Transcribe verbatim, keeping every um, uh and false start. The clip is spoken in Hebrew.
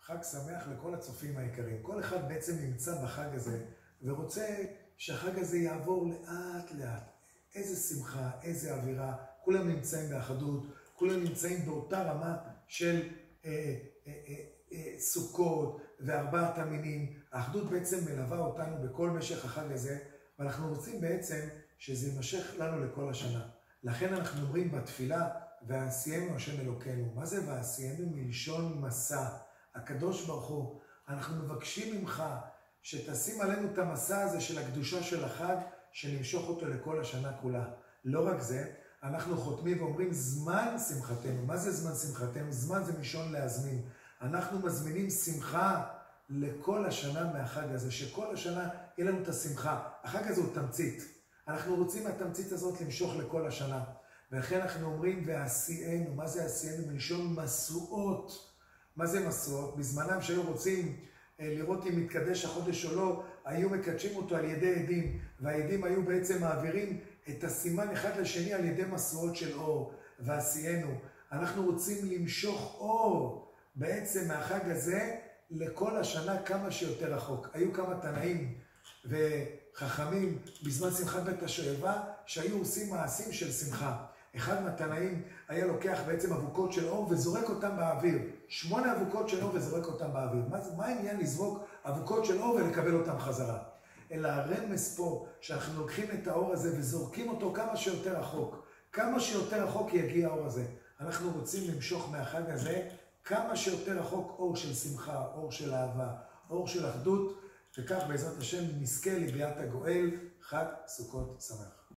חג שמח לכל הצופים היקרים. כל אחד בעצם נמצא בחג הזה ורוצה שהחג הזה יעבור לאט לאט. איזה שמחה, איזה אווירה, כולם נמצאים באחדות, כולם נמצאים באותה רמה של אה, אה, אה, אה, סוכות וארבעת המינים. האחדות בעצם מלווה אותנו בכל משך החג הזה, ואנחנו רוצים בעצם שזה יימשך לנו לכל השנה. לכן אנחנו אומרים בתפילה, ועשיינו השם אלוקינו. מה זה ועשיינו? מלשון מסע. הקדוש ברוך הוא, אנחנו מבקשים ממך שתשים עלינו את המסע הזה של הקדושה של החג, שנמשוך אותו לכל השנה כולה. לא רק זה, אנחנו חותמים ואומרים זמן שמחתנו. מה זה זמן שמחתנו? זמן זה מלשון להזמין. אנחנו מזמינים שמחה לכל השנה מהחג הזה, שכל השנה יהיה לנו את השמחה. החג הזה הוא תמצית. אנחנו רוצים מהתמצית הזאת למשוך לכל השנה. ולכן אנחנו אומרים ועשיינו. מה זה עשיינו? מלשון מסועות. מה זה מסועות? בזמנם שהיו רוצים לראות אם מתקדש החודש או לא, היו מקדשים אותו על ידי עדים, והעדים היו בעצם מעבירים את הסימן אחד לשני על ידי מסועות של אור. ועשיינו. אנחנו רוצים למשוך אור בעצם מהחג הזה לכל השנה כמה שיותר רחוק. היו כמה תנאים וחכמים בזמן שמחת בית השואבה שהיו עושים מעשים של שמחה. אחד מהתנאים היה לוקח בעצם אבוקות של אור וזורק אותם באוויר. שמונה אבוקות של אור וזורק אותם באוויר. מה, מה העניין לזרוק אבוקות של אור ולקבל אותם חזרה? אלא הרמז פה שאנחנו לוקחים את האור הזה וזורקים אותו כמה שיותר רחוק. כמה שיותר רחוק יגיע האור הזה. אנחנו רוצים למשוך מהחג הזה כמה שיותר רחוק אור של שמחה, אור של אהבה, אור של אחדות, וכך בעזרת השם נזכה לביאת הגואל. חג סוכות שמח.